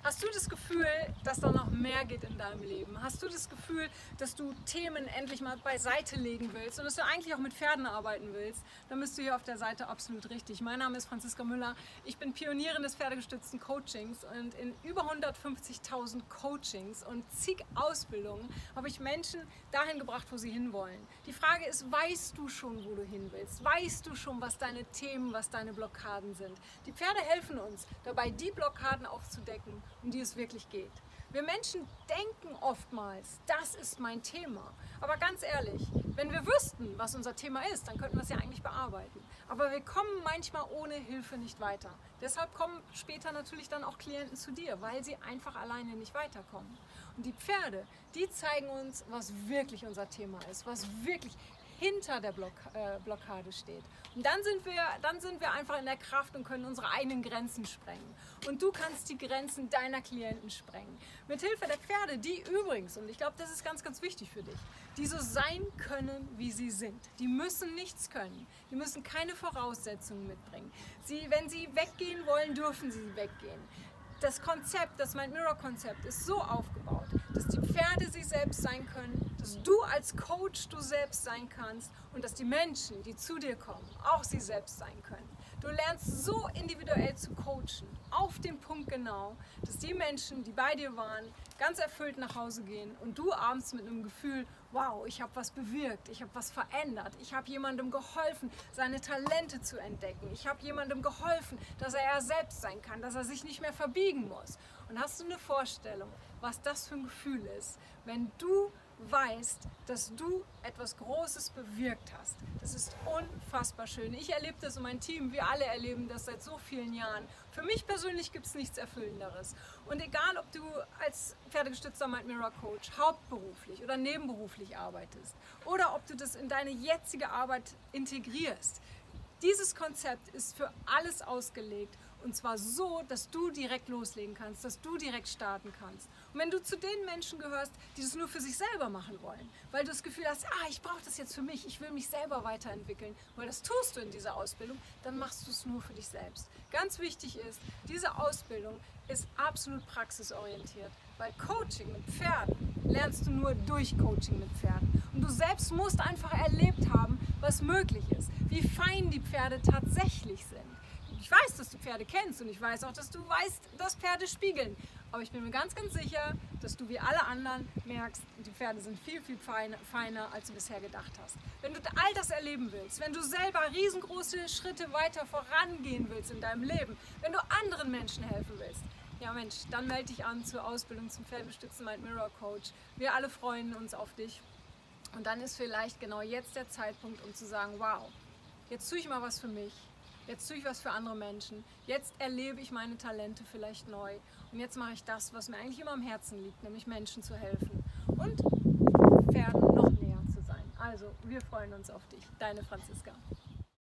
Hast du das Gefühl, dass da noch mehr geht in deinem Leben? Hast du das Gefühl, dass du Themen endlich mal beiseite legen willst und dass du eigentlich auch mit Pferden arbeiten willst? Dann bist du hier auf der Seite absolut richtig. Mein Name ist Franziska Müller. Ich bin Pionierin des pferdegestützten Coachings und in über 150.000 Coachings und zig Ausbildungen habe ich Menschen dahin gebracht, wo sie hinwollen. Die Frage ist, weißt du schon, wo du hin willst? Weißt du schon, was deine Themen, was deine Blockaden sind? Die Pferde helfen uns dabei, die Blockaden aufzudecken, um die es wirklich geht. Wir Menschen denken oftmals, das ist mein Thema. Aber ganz ehrlich, wenn wir wüssten, was unser Thema ist, dann könnten wir es ja eigentlich bearbeiten. Aber wir kommen manchmal ohne Hilfe nicht weiter. Deshalb kommen später natürlich dann auch Klienten zu dir, weil sie einfach alleine nicht weiterkommen. Und die Pferde, die zeigen uns, was wirklich unser Thema ist, was wirklich hinter der Blockade steht. Und dann sind wir einfach in der Kraft und können unsere eigenen Grenzen sprengen. Und du kannst die Grenzen deiner Klienten sprengen. Mit Hilfe der Pferde, die übrigens, und ich glaube, das ist ganz, ganz wichtig für dich, die so sein können, wie sie sind. Die müssen nichts können. Die müssen keine Voraussetzungen mitbringen. Wenn sie weggehen wollen, dürfen sie weggehen. Das Konzept, das Mind Mirror Konzept ist so aufgebaut, dass die Pferde sie selbst sein können, dass du als Coach du selbst sein kannst und dass die Menschen, die zu dir kommen, auch sie selbst sein können. Du lernst so individuell zu coachen, auf den Punkt genau, dass die Menschen, die bei dir waren, ganz erfüllt nach Hause gehen und du abends mit einem Gefühl, wow, ich habe was bewirkt, ich habe was verändert, ich habe jemandem geholfen, seine Talente zu entdecken, ich habe jemandem geholfen, dass er selbst sein kann, dass er sich nicht mehr verbiegen muss. Und hast du eine Vorstellung, was das für ein Gefühl ist, wenn du weißt, dass du etwas Großes bewirkt hast? Das ist unfassbar schön. Ich erlebe das und mein Team, wir alle erleben das seit so vielen Jahren. Für mich persönlich gibt es nichts Erfüllenderes. Und egal, ob du als pferdegestützter Mind Mirror Coach hauptberuflich oder nebenberuflich arbeitest oder ob du das in deine jetzige Arbeit integrierst, dieses Konzept ist für alles ausgelegt und zwar so, dass du direkt loslegen kannst, dass du direkt starten kannst. Und wenn du zu den Menschen gehörst, die das nur für sich selber machen wollen, weil du das Gefühl hast, ich brauche das jetzt für mich, ich will mich selber weiterentwickeln, weil das tust du in dieser Ausbildung, dann machst du es nur für dich selbst. Ganz wichtig ist, diese Ausbildung ist absolut praxisorientiert, weil Coaching mit Pferden lernst du nur durch Coaching mit Pferden. Und du selbst musst einfach erlebt haben, was möglich ist, wie fein die Pferde tatsächlich sind. Ich weiß, dass du Pferde kennst und ich weiß auch, dass du weißt, dass Pferde spiegeln. Aber ich bin mir ganz, ganz sicher, dass du wie alle anderen merkst, die Pferde sind viel, viel feiner, als du bisher gedacht hast. Wenn du all das erleben willst, wenn du selber riesengroße Schritte weiter vorangehen willst in deinem Leben, wenn du anderen Menschen helfen willst, ja Mensch, dann melde dich an zur Ausbildung zum pferdegestützten Mind Mirror Coach. Wir alle freuen uns auf dich. Und dann ist vielleicht genau jetzt der Zeitpunkt, um zu sagen, wow, jetzt tue ich mal was für mich. Jetzt tue ich was für andere Menschen, jetzt erlebe ich meine Talente vielleicht neu und jetzt mache ich das, was mir eigentlich immer am Herzen liegt, nämlich Menschen zu helfen und Pferden noch näher zu sein. Also, wir freuen uns auf dich, deine Franziska.